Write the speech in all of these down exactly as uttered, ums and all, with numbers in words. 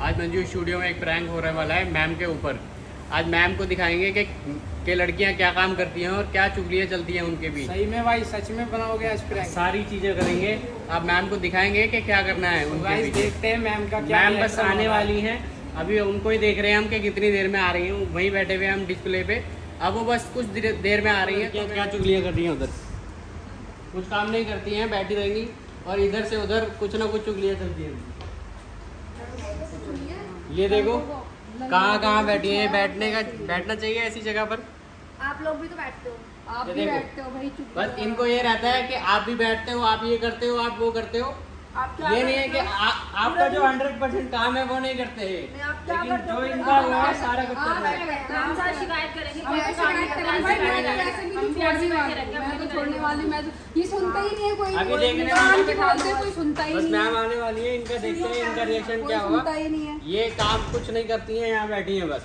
आज मंजू स्टूडियो में एक प्रैंक होने वाला है मैम के ऊपर। आज मैम को दिखाएंगे कि कि लड़कियां क्या काम करती हैं और क्या चुगलियां चलती हैं उनके बीच। सही में भाई, सच में बनाओगे आज प्रैंक? सारी चीजें करेंगे। आप मैम को दिखाएंगे कि क्या करना है उनके बीच। देखते हैं मैम का क्या। मैम बस आने वाली हैं, अभी उनको ही देख रहे हैं हम कि कितनी देर में आ रही हैं। वहीं बैठे हुए हम डिस्प्ले पे, अब वो बस कुछ देर में आ रही हैं। क्या क्या चुगलियां कर रही हैं उधर, कुछ काम नहीं करती हैं, बैठी रहेंगी और इधर से उधर कुछ ना कुछ चुगलियां चलती हैं। ये देखो कहाँ कहाँ बैठी है। बैठने का बैठना चाहिए ऐसी जगह पर। आप लोग भी तो बैठते हो, आप भी बैठते हो भाई। बस इनको ये रहता है कि आप भी बैठते हो, आप ये करते हो, आप वो करते हो। ये नहीं है कि आ, आपका जो हंड्रेड परसेंट काम है वो नहीं करते हैं, लेकिन जो इनका वो है सारा कुछ करना है। शिकायत करेंगे, छोड़ने वाली मैं ये सुनता ही नहीं है कोई। अभी देखने वाले कोई सुनता ही नहीं। बस मैम आने वाली है, इनका देखते हैं इनका रिएक्शन क्या होगा। ये काम कुछ नहीं करती है, यहाँ बैठी है बस।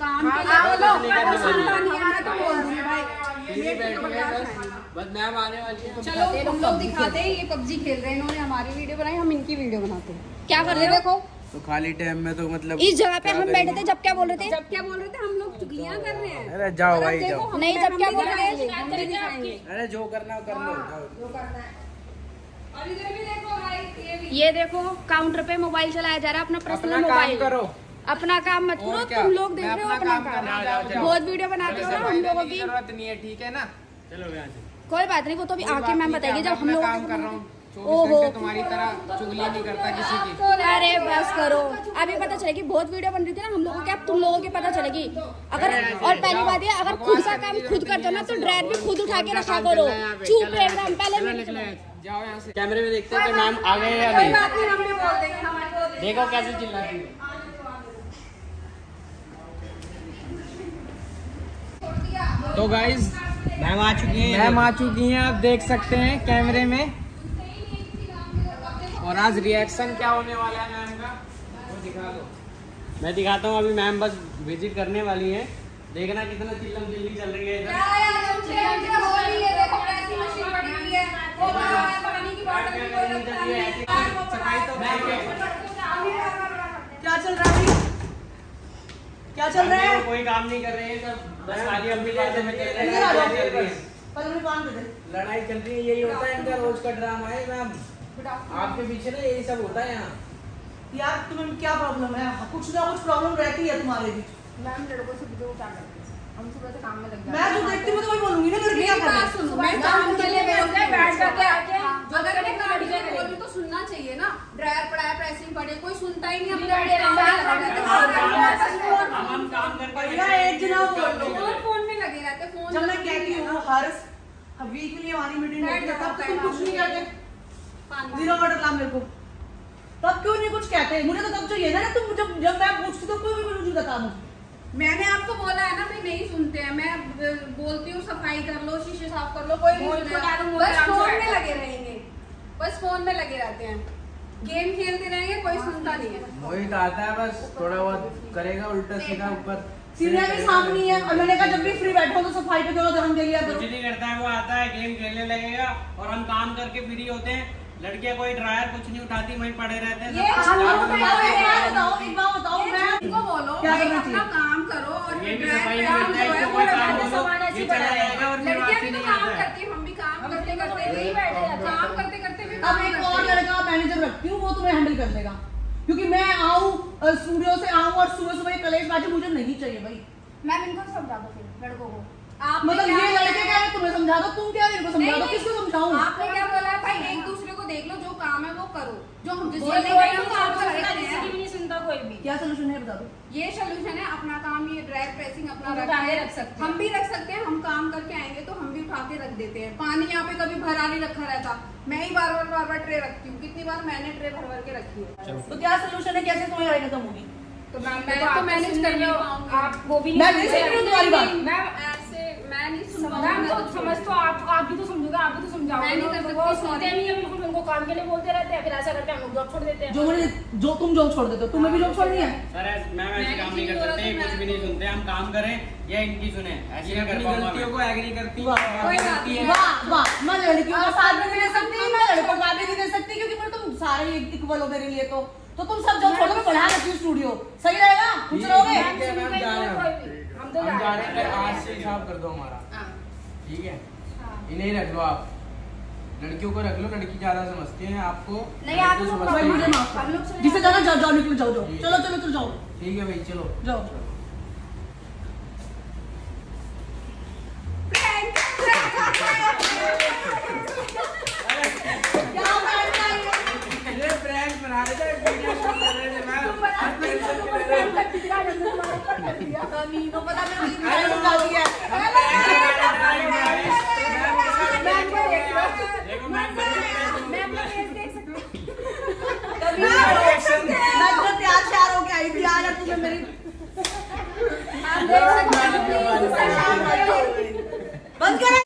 बस मैम आने वाली है। चलो हम लोग दिखाते हैं। ये पबजी खेल रहे हैं, इन्होंने हमारी वीडियो बनाई, हम इनकी वीडियो बनाते हैं। क्या कर रहे हो? देखो तो खाली टाइम में तो मतलब इस जगह पे हम बैठे थे। जब क्या बोल रहे थे जब क्या बोल रहे थे हम लोग चुगलियां कर रहे हैं। अरे जाओ भाई जाओ। नहीं, जब क्या बोल रहे हैं, अरे जो करना हो कर लो, जाओ। और इधर भी देखो भाई, ये देखो काउंटर पे मोबाइल चलाया जा रहा है, अपना पर्सनल काम मोबाइल। करो, अपना काम मत करो। तुम लोग देख रहे हो अपना काम, बहुत वीडियो बनाते हो ना हम लोगों की। जरूरत नहीं है, ठीक है ना? चलो यहाँ से कोई बात नहीं, वो तो अभी आके मैम बताएगी जब हम लोग काम कर रहा हूँ। ओहो, तुम्हारी तरह चुगलियां नहीं करता किसी की। अरे बस करो, अभी पता चलेगी। बहुत वीडियो बन रही थी ना हम लोगों की, अब तुम लोगों की पता चलेगी। अगर और पहली बात ये, अगर खुद का काम खुद करते हो ना तो ड्रायर भी खुद उठा के रखा करो। चुप एकदम। पहले जाओ यहाँ से। कैमरे में देखते हैं कि मैम आ गए या नहीं। देखो कैसे चिल्लाती है। तो गाइज मैम आ चुकी हैं, मैम आ चुकी हैं, आप देख सकते हैं कैमरे में। और आज रिएक्शन क्या होने वाला है मैम का, वो दिखा दो। मैं दिखाता हूँ। अभी मैम बस विजिट करने वाली हैं, देखना कितना चिल्लम चिल्ली चल रही है इधर। क्या चल रहा है? क्या चल रहा है? कोई काम नहीं कर रहे हैं, सब बस खाली अम्मी जैसे में चल रहे हैं। लड़ाई चल रही है, यही होता है इनका रोज का ड्रामा है मैम। आपके पीछे ना यही सब होता है यहाँ। यार तुम्हें क्या प्रॉब्लम है? कुछ ना कुछ प्रॉब्लम रहती है तुम्हारे बीच। मैम लड़कों से वीडियो क्या करते हैं? हम सुबह से काम में लग जाते हैं। मैं जो देखती हूँ तो वही बोलूंगी ना। लड़की क्या कर रही है? मैं काम के लिए बैठ गए, बैठ जाके आके अगर मैं काम के लिए बोलूं तो सुनना चाहिए ना। ड्रायर पड़ा है, प्रेसिंग पड़ी है, कोई सुनता ही नहीं। अपने हम काम करके एक जना बोल फोन में लगे रहते। फोन जब मैं कहती हूँ हर वीकली हमारी मीटिंग होती है, तब तुम कुछ नहीं कहते। जीरो ऑर्डर ला मेरे को, तब क्यों नहीं कुछ कहते? मुझे तो तब चाहिए ना। तुम जब जब मैं पूछती तो कोई भी मुझे बता मुझे। मैंने आपको बोला है ना भाई, नहीं सुनते हैं। मैं बोलती हूँ सफाई कर लो, शीशे साफ कर लो, कोई नहीं सुनेगा। बस फोन में लगे रहेंगे, बस फोन में लगे रहते हैं, गेम खेलते रहेंगे, कोई सुनता नहीं है। वही तो आता है, बस थोड़ा बहुत करेगा उल्टा सीधा ऊपर। सीधा भी सामने है। और मैंने कहा जब भी फ्री बैठो तो सफाई पे थोड़ा ध्यान दे लिया करो। कुछ नहीं करता है, वो आता है गेम खेलने लगेगा और हम काम करके फ्री होते हैं। लड़कियां कोई ड्रायर कुछ नहीं उठाती, वहीं पड़े रहते हैं। बताओ एक बात बताओ, मैं इनको बोलो क्या भाई करना अपना काम करो। और ये भी सफाई नहीं करता है, इसको कोई काम बोलो ये चला जाएगा और फिर वापस नहीं आता है। करती हम भी काम करते करते नहीं बैठे जाते, काम करते करते भी। अब एक और लड़का मैनेजर रखती हूँ, वो तुम्हें हैंडल कर देगा। क्योंकि मैं आऊँ स्टूडियो से आऊँ और सुबह सुबह कलेश बाजी मुझे नहीं चाहिए भाई। मैम इनको समझा दो फिर लड़कों को। आप मतलब ये लड़के क्या है, तुम्हें समझा दो, तुम क्या इनको समझा दो, किसको समझाऊं? आपने क्या बोला है भाई? एक दूसरे को देख लो, जो काम है वो करो। जो हम जिसको नहीं सुनता कोई भी। क्या सोल्यूशन है बता दो। ये सोल्यूशन है, अपना काम ये ड्रायर प्रेसिंग अपना रख सकते हैं, हम भी रख सकते हैं। हम काम करके आएंगे तो हम भी उठा के रख देते हैं। पानी यहाँ पे कभी भरा नहीं रखा रहता, मैं ही बार बार बार बार ट्रे रखती हूँ। कितनी बार मैंने ट्रे भर भर के रखी है। तो क्या सोल्यूशन है? कैसे तुम्हें लड़ाई खत्म होगी? तो मैम मैं तो मैनेज कर रही हूँ, आप वो भी मैं नहीं सुन रही हूँ तुम्हारी बात। मैम ऐसे मैं नहीं सुन रहा हूँ। समझ तो आप आप भी तो समझोगे, आप भी तो समझाओगे। मैं नहीं कर सकती, वो सुनते नहीं है बिल्कुल, उनको काम के लिए बोलते रहते हैं, फिर ऐसा करके हम लोग जॉब छोड़ देते हैं। जो मुझे जो तुम जॉब छोड़ देते हो, तुम्हें भी जॉब छोड़नी है? सर मैम ऐसे काम नहीं कर सकते, कुछ भी नहीं सुनते। हम काम करें या इनकी सुने, ऐसी नहीं कर पाऊंगा। गलतियों को एग्री करती है। वाह वाह, मैं लड़कियों का साथ भी नहीं दे सकती, मैं लड़कों का भी नहीं दे सकती, क्योंकि तुम सारे इक्वल हो मेरे लिए। तो तो तुम सब जो छोड़ो मैं बढ़ा रखी हूँ स्टूडियो, सही रहेगा? कुछ रहोगे? हम जा रहे हैं, हम तो हम जा रहे हैं, आज से हिसाब कर दो हमारा, ठीक है? इन्हें रख लो आप, लड़कियों को रख लो, लड़की ज्यादा समझती है आपको नहीं, आप तो लोग समझती मुझे है। माफ कर। जिसे जाना जाओ जाओ निकलो जाओ जाओ, चलो चलो चलो जाओ ठीक है भाई चलो जाओ। ये प्रैंक बना रहे थे, वीडियो शूट कर रहे थे, मैं कमीनों पता नहीं मुझे बता दिया। मैं तो तैयार श्यार होके आई थी यार, तुम्हें मेरी बंद कर।